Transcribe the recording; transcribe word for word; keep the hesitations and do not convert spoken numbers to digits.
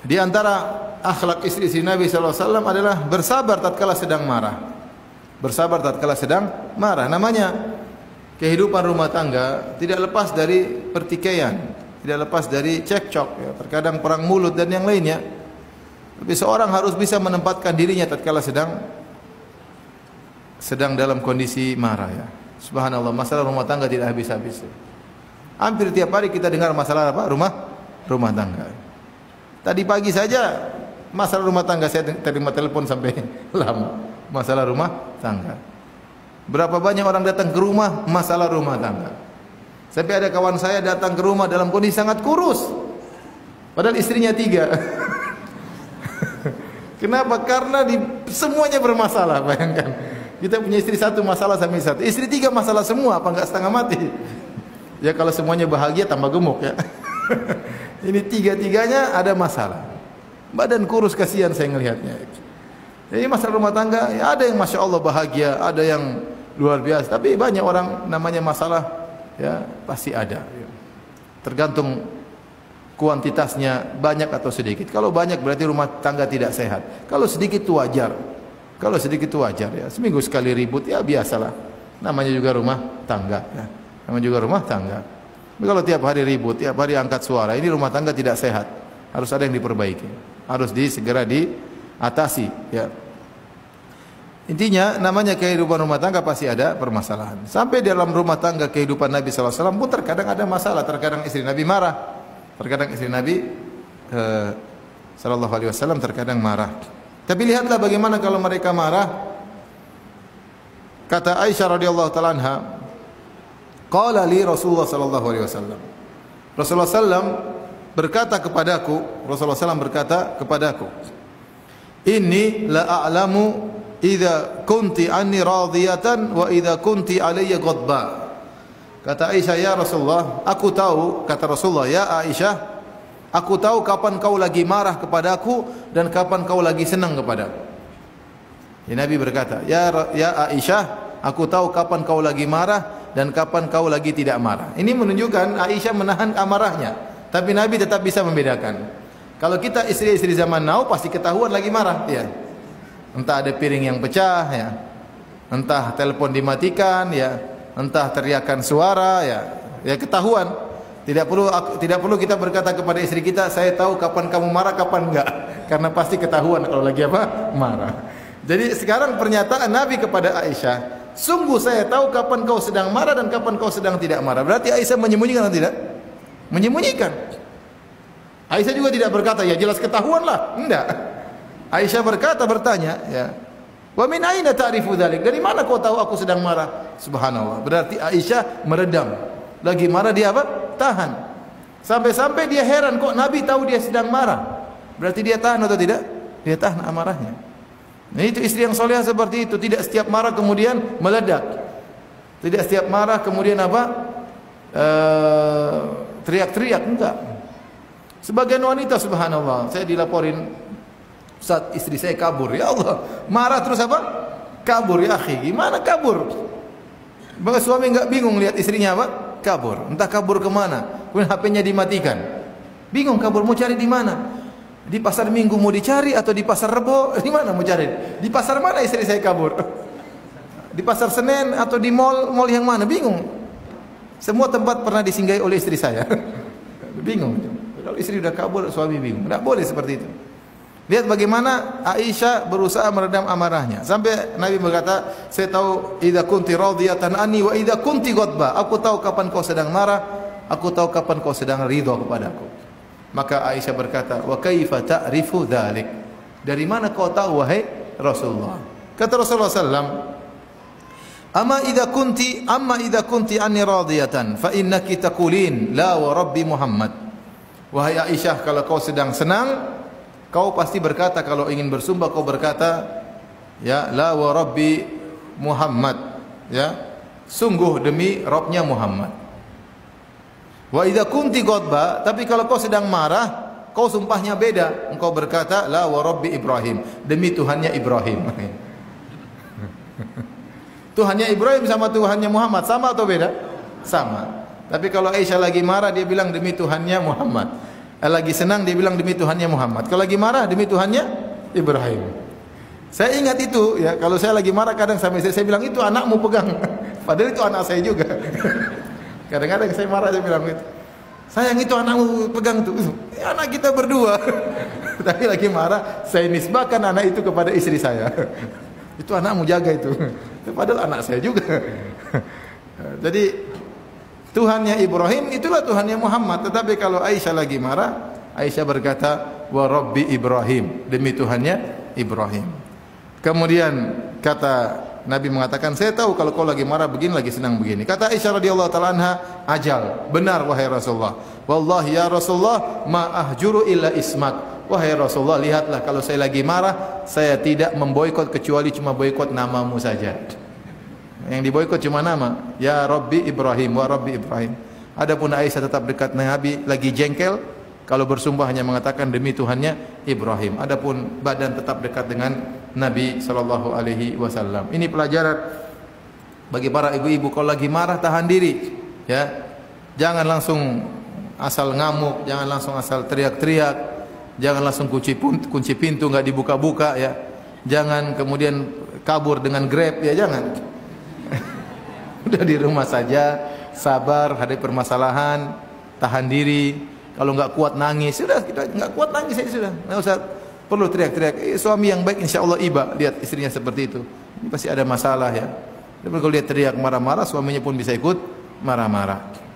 Di antara akhlak istri-istri Nabi sallallahu alaihi wasallam adalah bersabar tatkala sedang marah. Bersabar tatkala sedang marah. Namanya kehidupan rumah tangga tidak lepas dari pertikaian, tidak lepas dari cekcok, ya. Terkadang perang mulut dan yang lainnya. Tapi seorang harus bisa menempatkan dirinya tatkala sedang sedang dalam kondisi marah, ya. Subhanallah, masalah rumah tangga tidak habis-habis. Hampir tiap hari kita dengar masalah apa? Rumah rumah tangga. Tadi pagi saja masalah rumah tangga, saya terima telepon sampai lama. Masalah rumah tangga. Berapa banyak orang datang ke rumah masalah rumah tangga. Sampai ada kawan saya datang ke rumah dalam kondisi sangat kurus. Padahal istrinya tiga. Kenapa? Karena di, semuanya bermasalah, bayangkan. Kita punya istri satu masalah sampai satu. Istri tiga masalah semua, apa enggak setengah mati? Ya kalau semuanya bahagia tambah gemuk, ya. Ini tiga-tiganya ada masalah. Badan kurus, kasihan saya ngelihatnya. Jadi masalah rumah tangga, ya ada yang masya Allah bahagia, ada yang luar biasa. Tapi banyak orang namanya masalah, ya pasti ada. Tergantung kuantitasnya banyak atau sedikit. Kalau banyak berarti rumah tangga tidak sehat. Kalau sedikit itu wajar. Kalau sedikit itu wajar, ya. Seminggu sekali ribut, ya biasalah. Namanya juga rumah tangga, ya. Namanya juga rumah tangga. Tapi kalau tiap hari ribut, tiap hari angkat suara, ini rumah tangga tidak sehat. Harus ada yang diperbaiki. Harus di, segera diatasi, ya. Intinya namanya kehidupan rumah tangga pasti ada permasalahan. Sampai dalam rumah tangga kehidupan Nabi sallallahu alaihi wasallam pun terkadang ada masalah. Terkadang istri Nabi marah. Terkadang istri Nabi eh, sallallahu alaihi wasallam terkadang marah. Tapi lihatlah bagaimana kalau mereka marah. Kata Aisyah radhiyallahu taala anha, qala li Rasulullah sallallahu alaihi wasallam. Rasulullah sallam berkata kepadaku, Rasulullah sallam berkata kepadaku, "Inni la a'lamu idza kunti anni radiyatan wa idza kunti alayya ghadba." Kata Aisyah, "Ya Rasulullah, aku tahu," kata Rasulullah, "Ya Aisyah, aku tahu kapan kau lagi marah kepadaku dan kapan kau lagi senang kepadaku." Ya, Nabi berkata, "Ya ya Aisyah, aku tahu kapan kau lagi marah dan kapan kau lagi tidak marah." Ini menunjukkan Aisyah menahan amarahnya, tapi Nabi tetap bisa membedakan. Kalau kita istri-istri zaman now pasti ketahuan lagi marah, ya. Entah ada piring yang pecah, ya. Entah telepon dimatikan, ya. Entah teriakan suara, ya. Ya ketahuan. Tidak perlu tidak perlu kita berkata kepada istri kita, "Saya tahu kapan kamu marah, kapan enggak." Karena pasti ketahuan kalau lagi apa? Marah. Jadi sekarang pernyataan Nabi kepada Aisyah, "Sungguh saya tahu kapan kau sedang marah dan kapan kau sedang tidak marah." Berarti Aisyah menyembunyikan atau tidak? Menyembunyikan. Aisyah juga tidak berkata, "Ya jelas ketahuan lah." Enggak. Aisyah berkata, bertanya, ya, "Wa min aina ta'rifu dzalik?" Dari mana kau tahu aku sedang marah? Subhanallah. Berarti Aisyah meredam. Lagi marah dia apa? Tahan. Sampai-sampai dia heran, kok Nabi tahu dia sedang marah. Berarti dia tahan atau tidak? Dia tahan amarahnya. Nah, itu istri yang soleh seperti itu. Tidak setiap marah kemudian meledak. Tidak setiap marah kemudian apa? Uh, teriak-teriak. Enggak. Sebagian wanita, subhanallah, saya dilaporin, saat istri saya kabur, ya Allah, marah terus apa? Kabur, ya akhi. Gimana kabur? Bahkan suami enggak bingung lihat istrinya apa? Kabur. Entah kabur kemana. Kemudian H P-nya dimatikan. Bingung kabur mau cari di mana? Di pasar Minggu mau dicari atau di pasar Rebo? Di mana mau cari? Di pasar mana istri saya kabur? Di pasar Senen atau di mall mall yang mana? Bingung. Semua tempat pernah disinggahi oleh istri saya. Bingung. Kalau istri sudah kabur, suami bingung. Tidak boleh seperti itu. Lihat bagaimana Aisyah berusaha meredam amarahnya. Sampai Nabi berkata, "Saya tahu idza kunti radiyatan anni wa idza kunti ghadba." Aku tahu kapan kau sedang marah, aku tahu kapan kau sedang ridha kepadaku. Maka Aisyah berkata, "Wa kaifa ta'rifu dzalik?" Dari mana kau tahu wahai Rasulullah? Kata Rasulullah sallallahu alaihi wasallam, "Amma idza kunti amma idza kunti anni radiyatan fa innaki taqulin la wa rabbi Muhammad." Wahai Aisyah, kalau kau sedang senang, kau pasti berkata, kalau ingin bersumpah kau berkata, ya, la wa rabbi Muhammad, ya, sungguh demi Rabbnya Muhammad. Wa idza kunti ghadba, tapi kalau kau sedang marah, kau sumpahnya beda. Engkau berkata, la wa rabbi Ibrahim, demi Tuhannya Ibrahim. Tuhannya Ibrahim sama Tuhannya Muhammad sama atau beda? Sama. Tapi kalau Aisyah lagi marah, dia bilang demi Tuhannya Muhammad. Lagi senang dia bilang demi Tuhannya Muhammad. Kalau lagi marah demi Tuhannya Ibrahim. Saya ingat itu ya, kalau saya lagi marah kadang sama istri saya bilang itu anakmu pegang. Padahal itu anak saya juga. Kadang-kadang saya marah saya bilang itu. Sayang itu anakmu pegang tuh. Ya, anak kita berdua. Tapi lagi marah saya nisbahkan anak itu kepada istri saya. Itu anakmu jaga itu. Padahal anak saya juga. Jadi Tuhannya Ibrahim itulah Tuhannya Muhammad. Tetapi kalau Aisyah lagi marah, Aisyah berkata, wa Rabbi Ibrahim, demi Tuhannya Ibrahim. Kemudian kata Nabi mengatakan, saya tahu kalau kau lagi marah begini, lagi senang begini. Kata Aisyah radhiyallahu taala anha, ajal, benar wahai Rasulullah. Wallahi ya Rasulullah, ma ahjuru illa ismak. Wahai Rasulullah, lihatlah kalau saya lagi marah, saya tidak memboikot kecuali cuma boikot namamu saja. Yang diboikot cuma nama, ya Rabbi Ibrahim, wa Rabbi Ibrahim. Adapun Aisyah tetap dekat Nabi, lagi jengkel, kalau bersumpah hanya mengatakan demi Tuhannya Ibrahim. Adapun badan tetap dekat dengan Nabi sallallahu alaihi wasallam. Ini pelajaran bagi para ibu-ibu, kalau lagi marah tahan diri, ya. Jangan langsung asal ngamuk, jangan langsung asal teriak-teriak, jangan langsung kunci kunci pintu enggak dibuka-buka, ya. Jangan kemudian kabur dengan Grab, ya jangan. Udah di rumah saja, sabar hadapi permasalahan, tahan diri. Kalau enggak kuat nangis, sudah kita enggak kuat nangis saja sudah. Enggak usah perlu teriak-teriak. Eh, suami yang baik insyaallah iba, lihat istrinya seperti itu. Ini pasti ada masalah ya. Tapi kalau dia teriak marah-marah, suaminya pun bisa ikut marah-marah.